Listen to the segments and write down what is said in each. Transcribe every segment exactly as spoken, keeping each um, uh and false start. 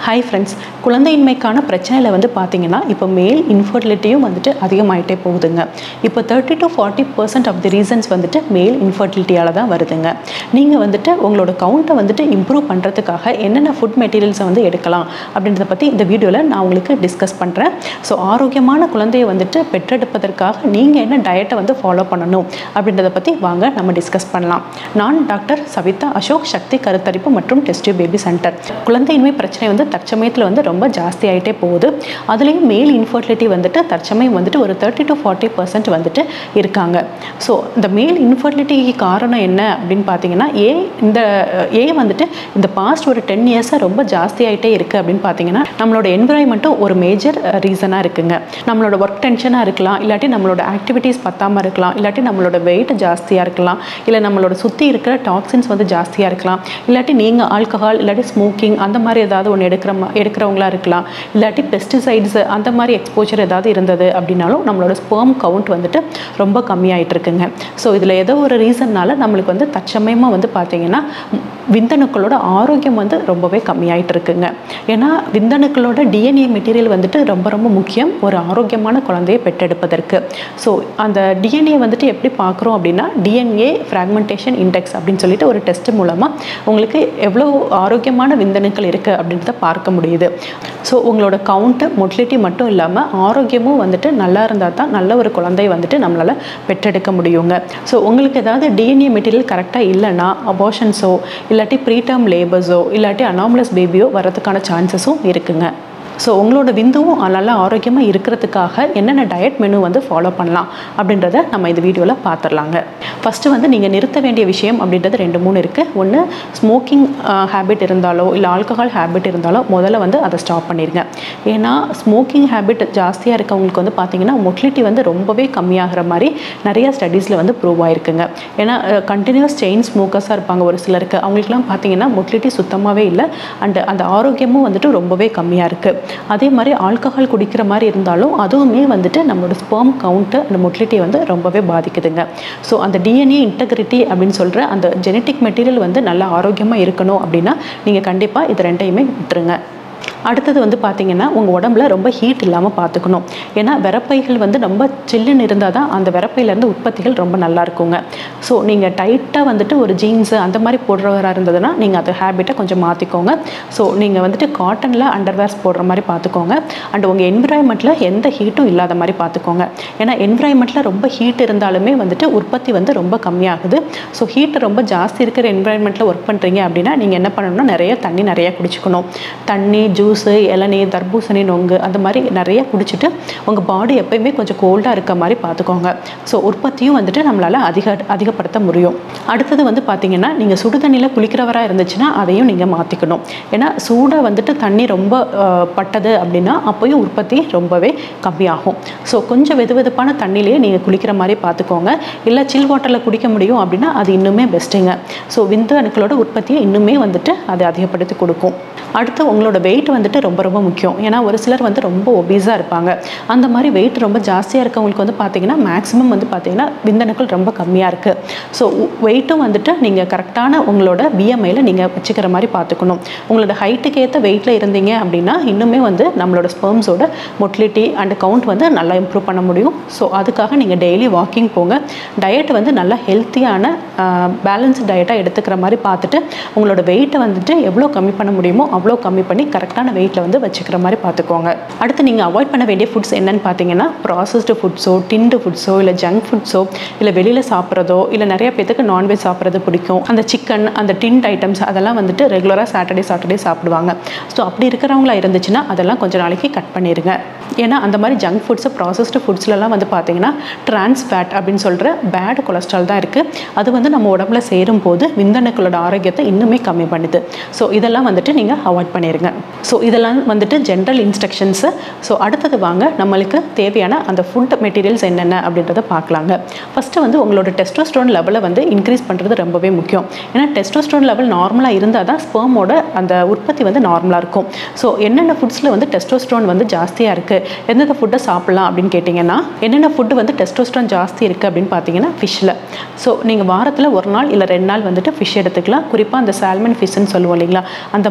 Hi friends, குழந்தையின்மைக்கான பிரச்சனையில் வந்து பார்த்தீங்கன்னா இப்போ மேல் இன்ஃபர்டிலிட்டியும் வந்துட்டு அதிகமாகிட்டே போகுதுங்க. இப்போ thirty to forty percent of the reasons வந்துட்டு மேல் இன்ஃபர்டிலிட்டியால் தான் வருதுங்க. நீங்கள் வந்துட்டு உங்களோட கவுண்ட்டை வந்துட்டு இம்ப்ரூவ் பண்ணுறதுக்காக என்னென்ன ஃபுட் மெட்டீரியல்ஸை வந்து எடுக்கலாம் அப்படின்றத பற்றி இந்த வீடியோவில் நான் உங்களுக்கு டிஸ்கஸ் பண்ணுறேன். ஸோ ஆரோக்கியமான குழந்தையை வந்துட்டு பெற்றெடுப்பதற்காக நீங்கள் என்ன டயட்டை வந்து ஃபாலோ பண்ணணும் அப்படின்றத பற்றி வாங்க நம்ம டிஸ்கஸ் பண்ணலாம். நான் டாக்டர் சவிதா அசோக், சக்தி கருத்தரிப்பு மற்றும் டெஸ்ட் பேபி சென்டர். குழந்தையின்மை பிரச்சனை வந்து தற்சமயத்தில் வந்து ரொம்ப ஜாஸ்தி ஆகிட்டே போகுது. அதுலேயும் மேல் இன்ஃபர்டிலிட்டி வந்துட்டு தற்சமயம் வந்துட்டு ஒரு தேர்ட்டி டு ஃபார்ட்டி பர்சன்ட் வந்துட்டு இருக்காங்க. ஸோ இந்த மேல் இன்ஃபர்டிலிட்டிக்கு காரணம் என்ன அப்படின்னு பார்த்தீங்கன்னா, ஏ இந்த ஏ வந்துட்டு இந்த பாஸ்ட் ஒரு டென் இயர்ஸாக ரொம்ப ஜாஸ்தி ஆகிட்டே இருக்குது அப்படின்னு பார்த்தீங்கன்னா, நம்மளோட என்விரான்மெண்ட்டும் ஒரு மேஜர் ரீசனாக இருக்குங்க. நம்மளோட ஒர்க் டென்ஷனாக இருக்கலாம், இல்லாட்டி நம்மளோட ஆக்டிவிட்டீஸ் பத்தாமல் இருக்கலாம், இல்லாட்டி நம்மளோட வெயிட் ஜாஸ்தியாக இருக்கலாம், இல்லை நம்மளோட சுற்றி இருக்கிற டாக்ஸின்ஸ் வந்து ஜாஸ்தியாக இருக்கலாம், இல்லாட்டி நீங்கள் ஆல்கஹால் இல்லாட்டி ஸ்மோக்கிங் அந்த மாதிரி ஏதாவது ஒன்று எடுக்கிற எடுக்கிறவங்களா இருக்கலாம், இல்லாட்டி பெஸ்டிசைட்ஸ் அந்த மாதிரி எக்ஸ்போஜர் ஏதாவது இருந்தது அப்படின்னாலும் நம்மளோட ஸ்பெர்ம் கவுண்ட் வந்துட்டு ரொம்ப கம்மியாயிட்டு இருக்குங்க. ஸோ இதில் ஏதோ ஒரு ரீசன்னால நம்மளுக்கு வந்து தற்சமயமாக வந்து பார்த்தீங்கன்னா விந்தணுக்களோட ஆரோக்கியம் வந்து ரொம்பவே கம்மியாயிட்டு இருக்குங்க. ஏன்னா விந்தணுக்களோட டிஎன்ஏ மெட்டீரியல் வந்துட்டு ரொம்ப ரொம்ப முக்கியம் ஒரு ஆரோக்கியமான குழந்தையை பெற்றெடுப்பதற்கு. ஸோ அந்த டிஎன்ஏ வந்துட்டு எப்படி பார்க்குறோம் அப்படின்னா, டிஎன்ஏ ஃப்ராக்மெண்டேஷன் இண்டெக்ஸ் அப்படின்னு சொல்லிட்டு ஒரு டெஸ்ட் மூலமாக உங்களுக்கு எவ்வளோ ஆரோக்கியமான விந்தணுக்கள் இருக்குது அப்படின்றத பார்க்க முடியுது. ஸோ உங்களோட கவுண்ட்டு மொட்டிலிட்டி மட்டும் இல்லாமல் ஆரோக்கியமும் வந்துட்டு நல்லா இருந்தால் தான் நல்ல ஒரு குழந்தையை வந்துட்டு நம்மளால் பெற்றெடுக்க முடியுங்க. ஸோ உங்களுக்கு ஏதாவது டிஎன்ஏ மெட்டீரியல் கரெக்டாக இல்லைன்னா அபார்ஷன்ஸோ இல்லாட்டி ப்ரீடம் லேபர்ஸோ இல்லாட்டி அனாமலஸ் பேபியோ வரதுக்கான சான்சஸும் இருக்குங்க. ஸோ உங்களோட விந்துவும் நல்லா ஆரோக்கியமாக இருக்கிறதுக்காக என்னென்ன டயட் மெனு வந்து ஃபாலோ பண்ணலாம் அப்படின்றத நம்ம இந்த வீடியோவில் பார்த்துடலாங்க. ஃபஸ்ட்டு வந்து நீங்கள் நிறுத்த வேண்டிய விஷயம் அப்படின்றது ரெண்டு மூணு இருக்குது. ஒன்று, ஸ்மோக்கிங் ஹேபிட் இருந்தாலோ இல்லை ஆல்கஹால் ஹேபிட் இருந்தாலோ முதல்ல வந்து அதை ஸ்டாப் பண்ணிடுங்க. ஏன்னா ஸ்மோக்கிங் ஹேபிட் ஜாஸ்தியாக இருக்கவங்களுக்கு வந்து பார்த்திங்கன்னா மொட்டிலிட்டி வந்து ரொம்பவே கம்மியாகிற மாதிரி நிறைய ஸ்டடீஸில் வந்து ப்ரூவ் ஆகிருக்குங்க. ஏன்னா கண்டினியூஸ் செயின் ஸ்மோக்கர்ஸாக இருப்பாங்க ஒரு சிலருக்கு, அவங்களுக்குலாம் பார்த்திங்கன்னா மொட்டிலிட்டி சுத்தமாகவே இல்லை, அண்ட் அந்த ஆரோக்கியமும் வந்துட்டு ரொம்பவே கம்மியாக இருக்குது. அதே மாதிரி ஆல்கஹால் குடிக்கிற மாதிரி இருந்தாலும் அதுவுமே வந்துட்டு நம்மளோட ஸ்பெர்ம் கவுண்ட்டு அந்த மொட்டிலிட்டியை வந்து ரொம்பவே பாதிக்குதுங்க. ஸோ அந்த டிஎன்ஏ இன்டெகிரிட்டி அப்படின்னு சொல்கிற அந்த ஜெனட்டிக் மெட்டீரியல் வந்து நல்லா ஆரோக்கியமாக இருக்கணும் அப்படின்னா நீங்கள் கண்டிப்பாக இது ரெண்டையுமே விட்டுருங்க. அடுத்தது வந்து பார்த்திங்கன்னா, உங்கள் உடம்புல ரொம்ப ஹீட் இல்லாமல் பார்த்துக்கணும். ஏன்னா விரப்பைகள் வந்து ரொம்ப சில்லுன்னு இருந்தால் தான் அந்த விரப்பையிலேருந்து உற்பத்திகள் ரொம்ப நல்லா இருக்குங்க. ஸோ நீங்கள் டைட்டாக வந்துட்டு ஒரு ஜீன்ஸு அந்த மாதிரி போடுறவராக இருந்ததுன்னா நீங்கள் அந்த ஹேபிட்டை கொஞ்சம் மாற்றிக்கோங்க. ஸோ நீங்கள் வந்துட்டு காட்டனில் அண்டர்வேர்ஸ் போடுற மாதிரி பார்த்துக்கோங்க. அண்ட் உங்கள் என்விரான்மெண்ட்டில் எந்த ஹீட்டும் இல்லாத மாதிரி பார்த்துக்கோங்க. ஏன்னா என்விரான்மெண்ட்டில் ரொம்ப ஹீட் இருந்தாலுமே வந்துட்டு உற்பத்தி வந்து ரொம்ப கம்மியாகுது. ஸோ ஹீட்டு ரொம்ப ஜாஸ்தி இருக்கிற என்விரான்மெண்ட்டில் ஒர்க் பண்ணுறீங்க அப்படின்னா நீங்கள் என்ன பண்ணணும்னா நிறைய தண்ணி நிறையா குடிச்சிக்கணும். தண்ணி, ஜூஸு, இளநீர், தர்பூசணி, நொங்கு அந்த மாதிரி நிறைய குடிச்சிட்டு உங்கள் பாடி எப்பயுமே கொஞ்சம் கோல்டாக இருக்க மாதிரி பார்த்துக்கோங்க. ஸோ உற்பத்தியும் வந்துட்டு நம்மளால் அதிக அதிகப்படுத்த முடியும். அடுத்தது வந்து பார்த்திங்கன்னா, நீங்கள் சுடு தண்ணியில் குளிக்கிறவராக இருந்துச்சுன்னா அதையும் நீங்கள் மாற்றிக்கணும். ஏன்னா சூடாக வந்துட்டு தண்ணி ரொம்ப பட்டது அப்படின்னா அப்போயும் உற்பத்தி ரொம்பவே கம்மியாகும். ஸோ கொஞ்சம் வெது வெதுப்பான தண்ணியிலேயே நீங்கள் குளிக்கிற மாதிரி பார்த்துக்கோங்க. இல்லை சில் வாட்டரில் குடிக்க முடியும் அப்படின்னா அது இன்னுமே பெஸ்ட்டுங்க. ஸோ விந்து அணுக்களோட உற்பத்தியை இன்னுமே வந்துட்டு அதை அதிகப்படுத்தி கொடுக்கும். அடுத்து உங்களோட வெயிட் வந்துட்டு ரொம்ப ரொம்ப முக்கியம். ஏன்னா ஒரு சிலர் வந்து ரொம்ப ஒபீஸாக இருப்பாங்க. அந்த மாதிரி வெயிட் ரொம்ப ஜாஸ்தியாக இருக்கவங்களுக்கு வந்து பார்த்திங்கன்னா மேக்ஸிமம் வந்து பார்த்திங்கன்னா விந்தணுக்கள் ரொம்ப கம்மியாக இருக்குது. ஸோ வெயிட்டும் வந்துட்டு நீங்கள் கரெக்டான உங்களோட பிஎம்ஐயில் நீங்கள் வச்சுக்கிற மாதிரி பார்த்துக்கணும். உங்களோட ஹைட்டுக்கு ஏற்ற வெயிட்டில் இருந்தீங்க அப்படின்னா இன்னுமே வந்து நம்மளோட ஸ்பெர்ம்ஸோட மொட்டிலிட்டி அண்ட் கவுண்ட் வந்து நல்லா இம்ப்ரூவ் பண்ண முடியும். ஸோ அதுக்காக நீங்கள் டெய்லி வாக்கிங் போங்க. டயட் வந்து நல்லா ஹெல்த்தியான பேலன்ஸ்டு டயட்டாக எடுத்துக்கிற மாதிரி பார்த்துட்டு உங்களோட வெயிட்டை வந்துட்டு எவ்வளோ கம்மி பண்ண முடியுமோ அவ்வளோ கம்மி பண்ணி கரெக்டான வெயிட்டில் வந்து வச்சுக்கிற மாதிரி பார்த்துக்கோங்க. அடுத்து நீங்கள் அவாய்ட் பண்ண வேண்டிய ஃபுட்ஸ் என்னன்னு பார்த்தீங்கன்னா, ப்ராசஸ்டு ஃபுட்ஸோ, டின்டு ஃபுட்ஸோ, இல்லை ஜங்க் ஃபுட்ஸோ, இல்லை வெளியில் சாப்பிட்றதோ, இல்லை நிறைய பேருக்கு நான்வெஜ் சாப்பிட்றது பிடிக்கும். அந்த சிக்கன், அந்த டின்ட் ஐட்டம்ஸ் அதெல்லாம் வந்துட்டு ரெகுலராக சாட்டர்டே சாட்டர்டே சாப்பிடுவாங்க. ஸோ அப்படி இருக்கிறவங்களா இருந்துச்சுன்னா அதெல்லாம் கொஞ்சம் நாளைக்கு கட் பண்ணிடுங்க. ஏன்னா அந்த மாதிரி ஜங்க் ஃபுட்ஸு, ப்ராசஸ்டு ஃபுட்ஸ்லாம் வந்து பார்த்தீங்கன்னா ட்ரான்ஸ் ஃபேட் அப்படின்னு சொல்கிற பேட் கொலஸ்ட்ரால் தான் இருக்குது. அது வந்து நம்ம உடம்புல சேரும் போது விந்தணுக்களோட ஆரோக்கியத்தை இன்னுமே கம்மி பண்ணுது. ஸோ இதெல்லாம் வந்துட்டு நீங்கள் அவாய்ட் பண்ணிடுங்க. ஸோ இதெல்லாம் வந்துட்டு ஜென்ரல் இன்ஸ்ட்ரக்ஷன்ஸு. ஸோ அடுத்தது வாங்க நம்மளுக்கு தேவையான அந்த ஃபுட் மெட்டீரியல்ஸ் என்னென்ன அப்படின்றத பார்க்கலாங்க. ஃபஸ்ட்டு வந்து உங்களோட டெஸ்டோஸ்டரோன் லெவலை வந்து இன்க்ரீஸ் பண்ணுறது ரொம்பவே முக்கியம். ஏன்னா டெஸ்டோஸ்டரோன் லெவல் நார்மலாக இருந்தால் தான் ஸ்பெர்மோட அந்த உற்பத்தி வந்து நார்மலாக இருக்கும். ஸோ என்னென்ன ஃபுட்ஸில் வந்து டெஸ்டோஸ்டரோன் வந்து ஜாஸ்தியாக இருக்குது, எந்தெந்த ஃபுட்டை சாப்பிட்லாம் அப்படின்னு கேட்டிங்கன்னா, என்னென்ன ஃபுட்டு வந்து டெஸ்டோஸ்டரோன் ஜாஸ்தி இருக்குது அப்படின்னு பார்த்தீங்கன்னா ஃபிஷ்ஷில். ஸோ நீங்கள் வாரத்தில் ஒரு நாள் இல்லை ரெண்டு நாள் வந்துட்டு ஃபிஷ் எடுத்துக்கலாம். குறிப்பாக அந்த சால்மன் ஃபிஷ்ன்னு சொல்லுவோம் இல்லைங்களா, அந்த மாதிரி எடுத்துக்கலாம்.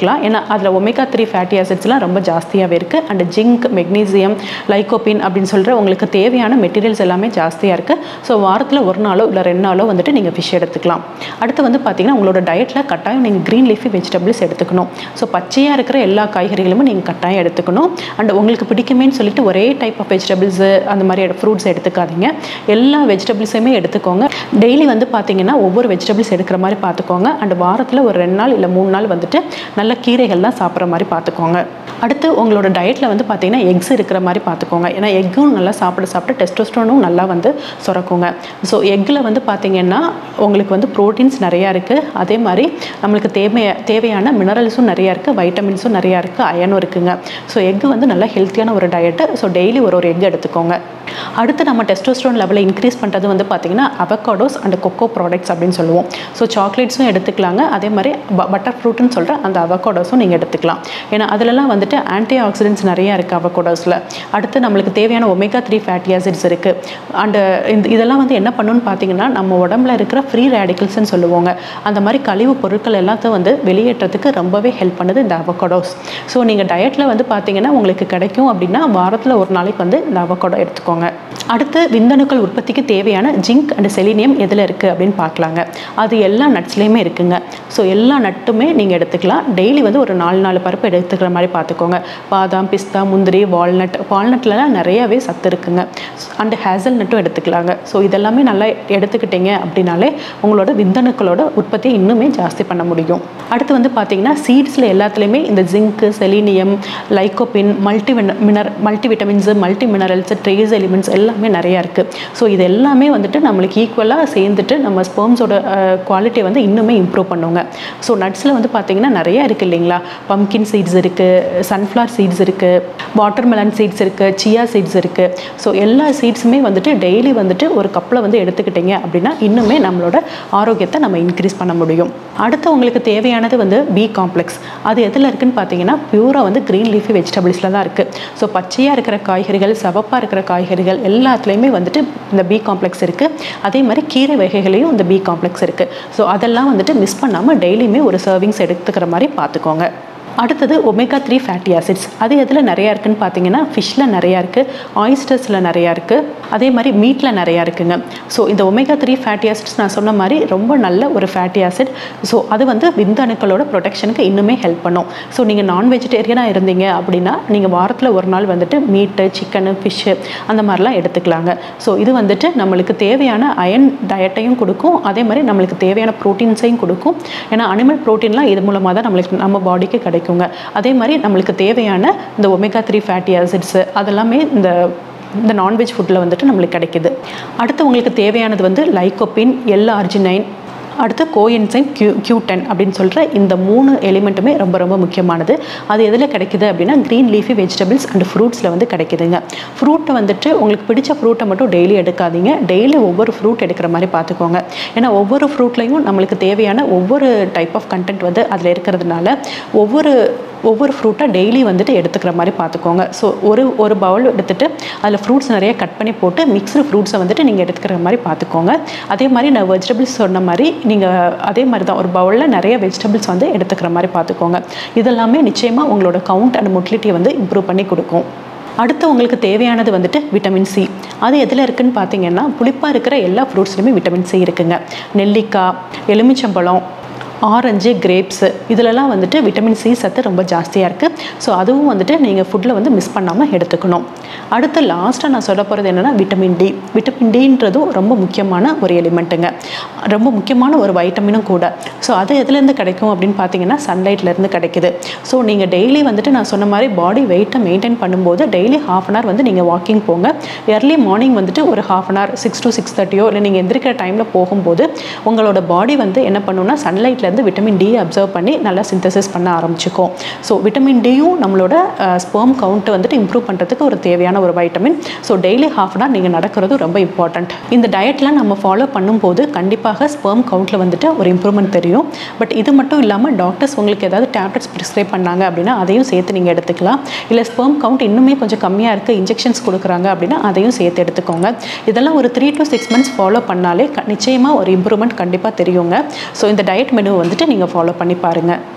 எடுத்துக்கலாம். ஏன்னா அதில் ஒமேகா த்ரீ ஃபேட்டி ஆசிட்ஸ்லாம் ரொம்ப ஜாஸ்தியாகவே இருக்குது. அண்ட் ஜிங்க், மெக்னீசியம், லைகோபின் அப்படின்னு சொல்கிற உங்களுக்கு தேவையான மெட்டீரியல்ஸ் எல்லாமே ஜாஸ்தியாக இருக்குது. ஸோ வாரத்தில் ஒரு நாளோ இல்லை ரெண்டு நாளோ வந்துட்டு நீங்கள் ஃபிஷ் எடுத்துக்கலாம். அடுத்து வந்து பார்த்திங்கன்னா உங்களோட டயட்டில் கட்டாயம் நீங்கள் க்ரீன் லீஃபி வெஜிடபிள்ஸ் எடுத்துக்கணும். ஸோ பச்சையாக இருக்கிற எல்லா காய்கறிகளும் நீங்கள் கட்டாயம் எடுத்துக்கணும். அண்ட் உங்களுக்கு பிடிக்குமேன்னு சொல்லிட்டு ஒரே டைப் ஆஃப் வெஜிடபிள்ஸு அந்த மாதிரி ஃப்ரூட்ஸ் எடுத்துக்காதீங்க. எல்லா வெஜிடபிள்ஸுமே எடுத்துக்கோங்க. டெய்லி வந்து பார்த்திங்கன்னா ஒவ்வொரு வெஜிடபிள்ஸ் எடுக்கிற மாதிரி பார்த்துக்கோங்க. அண்ட் வாரத்தில் ஒரு ரெண்டு நாள் இல்லை மூணு நாள் வந்துட்டு நல்ல கீரைகள் தான் சாப்பிட்ற மாதிரி பார்த்துக்கோங்க. அடுத்து உங்களோட டயட்டில் வந்து பார்த்திங்கன்னா எக்ஸ் இருக்கிற மாதிரி பார்த்துக்கோங்க. ஏன்னா எக்கும் நல்லா சாப்பிட சாப்பிட டெஸ்டோஸ்டரோனும் நல்லா வந்து சுரக்குங்க. ஸோ எக்கில் வந்து பார்த்திங்கன்னா உங்களுக்கு வந்து ப்ரோட்டீன்ஸ் நிறையா இருக்குது. அதே மாதிரி நம்மளுக்கு தேவை தேவையான மினரல்ஸும் நிறையா இருக்குது, வைட்டமின்ஸும் நிறையா இருக்குது, அயனும் இருக்குங்க. ஸோ எக்கு வந்து நல்லா ஹெல்த்தியான ஒரு டயட்டு. ஸோ டெய்லி ஒரு ஒரு எக் எடுத்துக்கோங்க. அடுத்து நம்ம டெஸ்டோஸ்டரோன் லெவலை இன்க்ரீஸ் பண்ணுறது வந்து பார்த்திங்கன்னா அவகாடோஸ் அண்ட் கொக்கோ ப்ராடக்ட்ஸ் அப்படின்னு சொல்லுவோம். ஸோ சாக்லேட்ஸும் எடுத்துக்கலாங்க. அதே மாதிரி ப பட்டர் ஃப்ரூட்டுன்னு சொல்கிற அந்த அவகாடோஸும் நீங்கள் எடுத்துக்கலாம். ஏன்னா அதிலலாம் வந்துட்டு ஆன்டி ஆக்சிடென்ட்ஸ் நிறையா இருக்குது அவகாடோஸில். அடுத்து நம்மளுக்கு தேவையான ஒமேகா த்ரீ ஃபேட்டி ஆசிட்ஸ் இருக்குது. அண்டு இந்த இதெல்லாம் வந்து என்ன பண்ணுன்னு பார்த்தீங்கன்னா நம்ம உடம்புல இருக்கிற ஃப்ரீ ரேடிக்கல்ஸ்ன்னு சொல்லுவாங்க. அந்த மாதிரி கழிவு பொருட்கள் எல்லாத்தையும் வந்து வெளியேற்றத்துக்கு ரொம்பவே ஹெல்ப் பண்ணுது இந்த அவகாடோஸ். ஸோ நீங்கள் டயட்டில் வந்து பார்த்தீங்கன்னா உங்களுக்கு கிடைக்கும் அப்படின்னா வாரத்தில் ஒரு நாளைக்கு வந்து இந்த அவகாடோ எடுத்துக்கோங்க. அடுத்து விந்தணுக்கள் உற்பத்திக்கு தேவையான ஜிங்க் அண்ட் செலினியம் எதில் இருக்குது அப்படின்னு பார்க்கலாங்க. அது எல்லா நட்ஸ்லேயுமே இருக்குங்க. ஸோ எல்லா நட்டுமே நீங்கள் எடுத்துக்கலாம். டெய்லி வந்து ஒரு நாலு நாலு பருப்பு எடுத்துக்கிற மாதிரி பார்த்துக்கோங்க. பாதாம், பிஸ்தா, முந்திரி, வால்நட், வால்நட்லலாம் நிறையாவே சத்து இருக்குங்க. அண்டு ஹேசல் நட்டும் எடுத்துக்கலாங்க. ஸோ இதெல்லாமே நல்லா எடுத்துக்கிட்டீங்க அப்படின்னாலே உங்களோட விந்தணுக்களோட உற்பத்தியை இன்னுமே ஜாஸ்தி பண்ண முடியும். அடுத்து வந்து பார்த்தீங்கன்னா சீட்ஸில் எல்லாத்துலேயுமே இந்த zinc, selenium, lycopene, multi miner multi vitamins, multi minerals, trace elements எல்லாமே நிறையா இருக்குது. ஸோ இது எல்லாமே வந்துட்டு நம்மளுக்கு ஈக்குவலாக சேர்ந்துட்டு நம்ம ஸ்பெர்ம்ஸோட குவாலிட்டியை வந்து இன்னுமே இம்ப்ரூவ் பண்ணுங்க. ஸோ நட்ஸில் வந்து பார்த்திங்கன்னா நிறையா இருக்குது இல்லைங்களா. பம்கின் சீட்ஸ் இருக்குது, சன்ஃப்ளவர் சீட்ஸ் இருக்குது, வாட்டர்மெலன் சீட்ஸ் இருக்குது, சியா சீட்ஸ் இருக்குது. ஸோ எல்லா சீட்ஸுமே வந்துட்டு டெய்லி வந்துட்டு ஒரு கப்பில் வந்து எடுத்துக்கிட்டிங்க அப்படின்னா இன்னுமே நம்மளோட ஆரோக்கியத்தை நம்ம இன்க்ரீஸ் பண்ண முடியும். அடுத்து உங்களுக்கு தேவையானது வந்து பி காம்ப்ளெக்ஸ். அது எதில் இருக்குதுன்னு பார்த்தீங்கன்னா பியூராக வந்து க்ரீன் லீஃபி வெஜிடபிள்ஸில் தான் இருக்குது. ஸோ பச்சையாக இருக்கிற காய்கறிகள், சவப்பாக இருக்கிற காய்கறிகள் எல்லாத்துலேயுமே வந்துட்டு இந்த பி காம்ப்ளெக்ஸ் இருக்குது. அதே மாதிரி கீரை வகைகளையும் இந்த பி காம்ப்ளெக்ஸ் இருக்குது. ஸோ அதெல்லாம் வந்துட்டு மிஸ் பண்ணாமல் டெய்லியுமே ஒரு சர்விங்ஸ் எடுத்துக்கிற மாதிரி பார்த்துக்கோங்க. அடுத்தது ஒமேகா த்ரீ ஃபேட்டி ஆசிட்ஸ். அது எதில் நிறையா இருக்குதுன்னு பார்த்தீங்கன்னா ஃபிஷ்ஷில் நிறையா இருக்குது, ஆயிஸ்டர்ஸில் நிறையா இருக்குது, அதே மாதிரி மீட்டில் நிறையா இருக்குங்க. ஸோ இந்த ஒமேகா த்ரீ ஃபேட்டி ஆசிட்ஸ் நான் சொன்ன மாதிரி ரொம்ப நல்ல ஒரு ஃபேட்டி ஆசிட். ஸோ அது வந்து விந்தணுக்களோட ப்ரொடெக்ஷனுக்கு இன்னுமே ஹெல்ப் பண்ணும். ஸோ நீங்கள் நான் வெஜிடேரியனாக இருந்தீங்க அப்படின்னா நீங்கள் வாரத்தில் ஒரு நாள் வந்துட்டு மீட்டு, சிக்கனு, ஃபிஷ்ஷு அந்த மாதிரிலாம் எடுத்துக்கலாங்க. ஸோ இது வந்துட்டு நம்மளுக்கு தேவையான அயன் டயட்டையும் கொடுக்கும், அதே மாதிரி நம்மளுக்கு தேவையான ப்ரோட்டீன்ஸையும் கொடுக்கும். ஏன்னா அனிமல் ப்ரோட்டீன்லாம் இது மூலமாக தான் நம்மளுக்கு நம்ம பாடிக்கு கிடைக்கும். அதே மாதிரி நம்மளுக்கு தேவையான இந்த ஒமேகா த்ரீ ஃபேட்டி ஆசிட்ஸ் அதெல்லாமே இந்த இந்த நான்வெஜ் ஃபுட்டில் வந்துட்டு நம்மளுக்கு கிடைக்குது. அடுத்து உங்களுக்கு தேவையானது வந்து லைகோபின், எல் ஆர்ஜினைன், அடுத்து கோஎன்சைம் கியூ கியூ டென் அப்படின்னு சொல்கிற இந்த மூணு எலிமெண்ட்டுமே ரொம்ப ரொம்ப முக்கியமானது. அது எதில் கிடைக்குது அப்படின்னா க்ரீன் லீஃபி வெஜிடபிள்ஸ் அண்ட் ஃப்ரூட்ஸில் வந்து கிடைக்குதுங்க. ஃப்ரூட்டை வந்துட்டு உங்களுக்கு பிடிச்ச ஃப்ரூட்டை மட்டும் டெய்லி எடுக்காதீங்க. டெய்லி ஒவ்வொரு ஃப்ரூட் எடுக்கிற மாதிரி பார்த்துக்கோங்க. ஏன்னா ஒவ்வொரு ஃப்ரூட்லையும் நம்மளுக்கு தேவையான ஒவ்வொரு டைப் ஆஃப் கண்டென்ட் வந்து அதில் இருக்கிறதுனால ஒவ்வொரு ஒவ்வொரு ஃப்ரூட்டாக டெய்லி வந்துட்டு எடுத்துக்கிற மாதிரி பார்த்துக்கோங்க. ஸோ ஒரு ஒரு பவுல் எடுத்துகிட்டு அதில் ஃப்ரூட்ஸ் நிறைய கட் பண்ணி போட்டு மிக்ஸ்டு ஃப்ரூட்ஸை வந்துட்டு நீங்கள் எடுத்துக்கிற மாதிரி பார்த்துக்கோங்க. அதே மாதிரி நான் வெஜிடபிள்ஸ் சொன்ன மாதிரி நீங்கள் அதே மாதிரி தான் ஒரு பவுலில் நிறைய வெஜிடபிள்ஸ் வந்து எடுத்துக்கிற மாதிரி பார்த்துக்கோங்க. இதெல்லாமே நிச்சயமாக உங்களோட கவுண்ட் அண்ட் மொட்டிலிட்டியை வந்து இம்ப்ரூவ் பண்ணி கொடுக்கும். அடுத்து உங்களுக்கு தேவையானது வந்துட்டு விட்டமின் சி. அது எதில் இருக்குதுன்னு பார்த்தீங்கன்னா புளிப்பாக இருக்கிற எல்லா ஃப்ரூட்ஸ்லையுமே விட்டமின் சி இருக்குங்க. நெல்லிக்காய், எலுமிச்சம்பழம், ஆரஞ்சு, கிரேப்ஸு இதிலலாம் வந்துட்டு விட்டமின் சி சத்து ரொம்ப ஜாஸ்தியாக இருக்குது. ஸோ அதுவும் வந்துட்டு நீங்கள் ஃபுட்டில் வந்து மிஸ் பண்ணாமல் எடுத்துக்கணும். அடுத்து லாஸ்ட்டாக நான் சொல்ல போகிறது என்னென்னா விட்டமின் டி. விட்டமின் டின்றதும் ரொம்ப முக்கியமான ஒரு எலிமெண்ட்டுங்க, ரொம்ப முக்கியமான ஒரு வைட்டமினும் கூட. ஸோ அது எதுலேருந்து கிடைக்கும் அப்படின்னு பார்த்தீங்கன்னா சன்லைட்லேருந்து கிடைக்குது. ஸோ நீங்கள் டெய்லி வந்துட்டு நான் சொன்ன மாதிரி பாடி வெயிட்டை மெயின்டைன் பண்ணும்போது டெய்லி ஹாஃப் அன் ஹவர் வந்து நீங்கள் வாக்கிங் போங்க. ஏர்லி மார்னிங் வந்துட்டு ஒரு half an hour six to six தேர்ட்டியோ இல்லை நீங்கள் எந்திரிக்கிற டைமில் போகும்போது உங்களோட பாடி வந்து என்ன பண்ணுன்னா சன்லைட்டில் இருந்து விட்டமின் டி அப்சர்வ் பண்ணி நல்லா சிந்தசிஸ் பண்ண ஆரம்பிச்சுக்கும். ஸோ விட்டமின் டியும் நம்மளோட ஸ்பெர்ம் கவுண்ட்டை வந்துட்டு இம்ப்ரூவ் பண்ணுறதுக்கு ஒரு தேவையான ஒரு vitamin. So daily half an hour நீங்கள் நடக்கிறது ரொம்ப இம்பார்ட்டண்ட். இந்த டயட்லாம் நம்ம ஃபாலோ பண்ணும்போது கண்டிப்பாக ஸ்பெர்ம் கவுண்ட்டில் வந்துட்டு ஒரு இம்ப்ரூவ்மெண்ட் தெரியும். பட் இது மட்டும் இல்லாமல் டாக்டர்ஸ் உங்களுக்கு ஏதாவது டேப்லெட்ஸ் ப்ரிஸ்கிரைப் பண்ணாங்க அப்படின்னா அதையும் சேர்த்து நீங்கள் எடுத்துக்கலாம். இல்லை ஸ்பெர்ம் கவுண்ட் இன்னுமே கொஞ்சம் கம்மியாக இருக்குது, இன்ஜெக்ஷன்ஸ் கொடுக்குறாங்க அப்படின்னா அதையும் சேர்த்து எடுத்துக்கோங்க. இதெல்லாம் ஒரு three to six months follow பண்ணாலே நிச்சயமாக ஒரு இம்ப்ரூவ்மெண்ட் கண்டிப்பாக தெரியுங்க. ஸோ இந்த டயட் மெனு வந்துட்டு நீங்கள் ஃபாலோ பண்ணி பாருங்கள்.